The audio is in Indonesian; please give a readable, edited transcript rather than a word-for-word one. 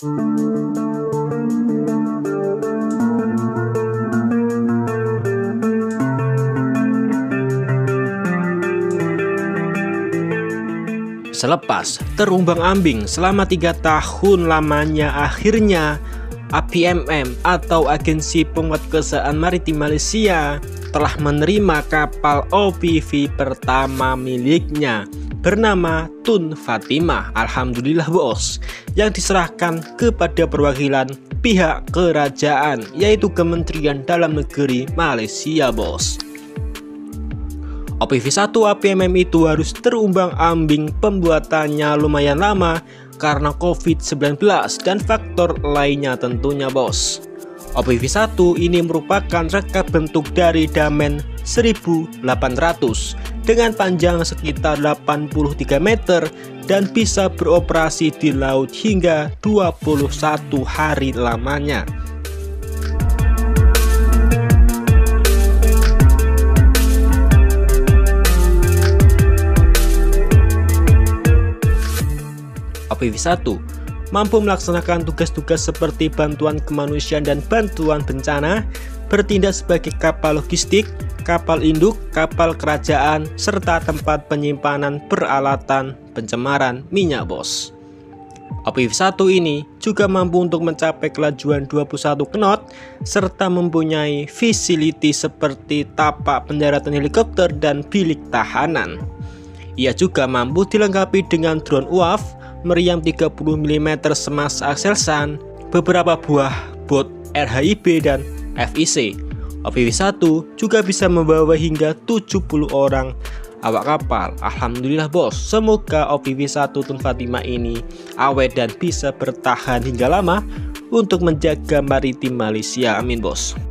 Selepas terumbang-ambing selama 3 tahun lamanya, akhirnya APMM atau Agensi Penguatkuasaan Maritim Malaysia telah menerima kapal OPV pertama miliknya bernama Tun Fatimah. Alhamdulillah bos, yang diserahkan kepada perwakilan pihak kerajaan, yaitu Kementerian Dalam Negeri Malaysia bos. OPV 1 APMM itu harus terumbang-ambing pembuatannya lumayan lama karena COVID-19 dan faktor lainnya tentunya bos. OPV 1 ini merupakan reka bentuk dari Damen 1800 dengan panjang sekitar 83 meter dan bisa beroperasi di laut hingga 21 hari lamanya. OPV 1 mampu melaksanakan tugas-tugas seperti bantuan kemanusiaan dan bantuan bencana, bertindak sebagai kapal logistik, kapal induk, kapal kerajaan, serta tempat penyimpanan peralatan pencemaran minyak bos. OPV 1 ini juga mampu untuk mencapai kelajuan 21 knot serta mempunyai fasiliti seperti tapak pendaratan helikopter dan bilik tahanan. Ia juga mampu dilengkapi dengan drone UAV, meriam 30 mm semas Aselsan, beberapa buah bot RHIB dan FIC. OPV 1 juga bisa membawa hingga 70 orang awak kapal. Alhamdulillah bos, semoga OPV 1 Tun Fatimah ini awet dan bisa bertahan hingga lama untuk menjaga maritim Malaysia. Amin bos.